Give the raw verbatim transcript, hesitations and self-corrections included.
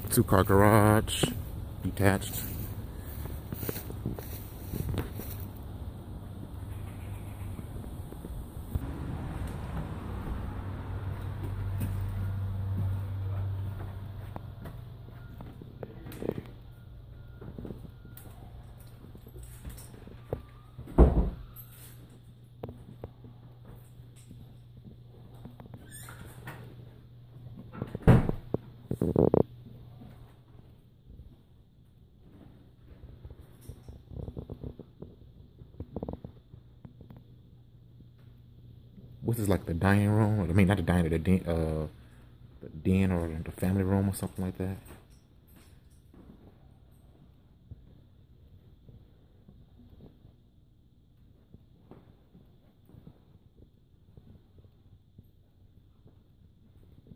Two car garage, detached. This is like the dining room. I mean, not the dining, the den, uh, the den or the family room or something like that.